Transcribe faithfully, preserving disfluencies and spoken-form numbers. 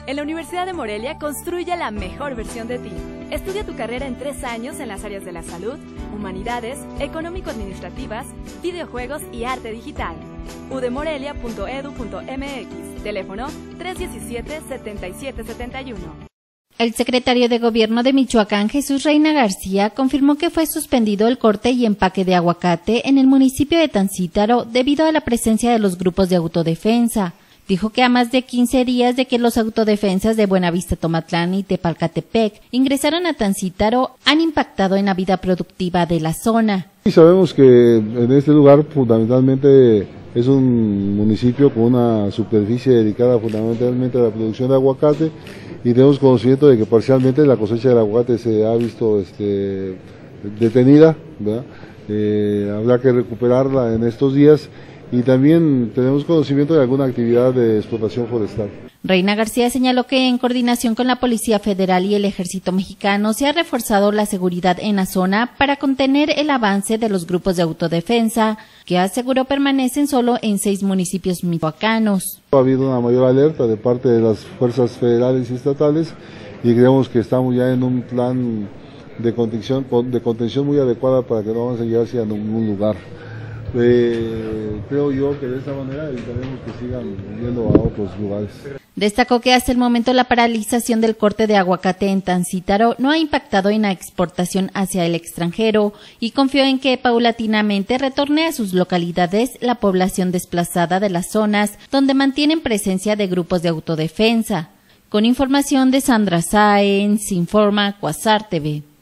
En la Universidad de Morelia construye la mejor versión de ti. Estudia tu carrera en tres años en las áreas de la salud, humanidades, económico-administrativas, videojuegos y arte digital. u d morelia punto e d u punto m x, teléfono tres uno siete, siete siete siete uno. El secretario de Gobierno de Michoacán, Jesús Reina García, confirmó que fue suspendido el corte y empaque de aguacate en el municipio de Tancítaro debido a la presencia de los grupos de autodefensa. Dijo que a más de quince días de que los autodefensas de Buenavista Tomatlán y Tepalcatepec ingresaron a Tancítaro, han impactado en la vida productiva de la zona. Y sabemos que en este lugar fundamentalmente es un municipio con una superficie dedicada fundamentalmente a la producción de aguacate y tenemos conocimiento de que parcialmente la cosecha del aguacate se ha visto este, detenida, ¿verdad? Eh, habrá que recuperarla en estos días. Y también tenemos conocimiento de alguna actividad de explotación forestal. Reina García señaló que en coordinación con la Policía Federal y el Ejército Mexicano se ha reforzado la seguridad en la zona para contener el avance de los grupos de autodefensa, que aseguró permanecen solo en seis municipios michoacanos. Ha habido una mayor alerta de parte de las fuerzas federales y estatales y creemos que estamos ya en un plan de contención, de contención muy adecuada para que no vamos a llegar hacia ningún lugar. Eh, creo yo que de esta manera evitaremos que sigan yendo a otros lugares. Destacó que hasta el momento la paralización del corte de aguacate en Tancítaro no ha impactado en la exportación hacia el extranjero y confió en que paulatinamente retorne a sus localidades la población desplazada de las zonas donde mantienen presencia de grupos de autodefensa. Con información de Sandra Sáenz, informa Quasar T V.